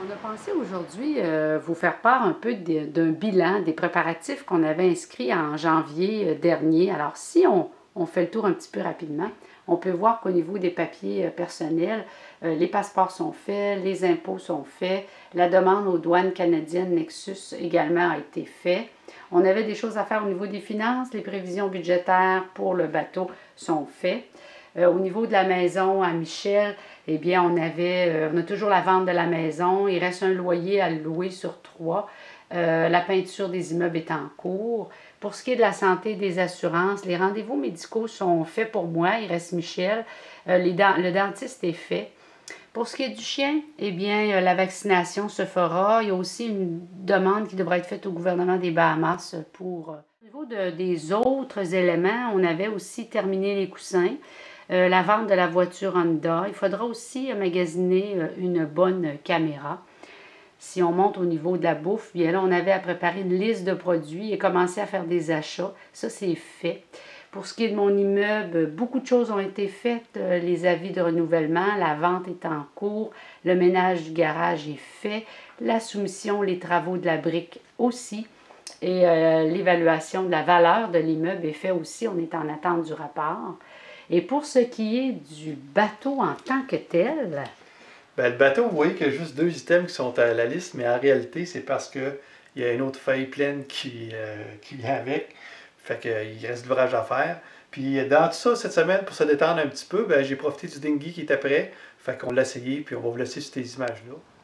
On a pensé aujourd'hui vous faire part un peu d'un bilan des préparatifs qu'on avait inscrits en janvier dernier. Alors, si on fait le tour un petit peu rapidement, on peut voir qu'au niveau des papiers personnels, les passeports sont faits, les impôts sont faits, la demande aux douanes canadiennes Nexus également a été faite. On avait des choses à faire au niveau des finances, les prévisions budgétaires pour le bateau sont faites. Au niveau de la maison à Michel, eh bien, on a toujours la vente de la maison. Il reste un loyer à louer sur 3. La peinture des immeubles est en cours. Pour ce qui est de la santé et des assurances, les rendez-vous médicaux sont faits pour moi. Il reste Michel. Le dentiste est fait. Pour ce qui est du chien, eh bien, la vaccination se fera. Il y a aussi une demande qui devra être faite au gouvernement des Bahamas pour... Au niveau des autres éléments, on avait aussi terminé les coussins. La vente de la voiture Honda. Il faudra aussi magasiner une bonne caméra. Si on monte au niveau de la bouffe, bien là, on avait à préparer une liste de produits et commencer à faire des achats. Ça, c'est fait. Pour ce qui est de mon immeuble, beaucoup de choses ont été faites. Les avis de renouvellement, la vente est en cours, le ménage du garage est fait, la soumission, les travaux de la brique aussi. Et l'évaluation de la valeur de l'immeuble est fait aussi. On est en attente du rapport. Et pour ce qui est du bateau en tant que tel... Ben, le bateau, vous voyez qu'il y a juste 2 items qui sont à la liste, mais en réalité, c'est parce qu'il y a une autre feuille pleine qui vient avec. Fait qu'il reste de l'ouvrage à faire. Puis dans tout ça, cette semaine, pour se détendre un petit peu, ben, j'ai profité du dinghy qui était prêt. Fait qu'on l'a essayé, puis on va vous laisser sur ces images-là.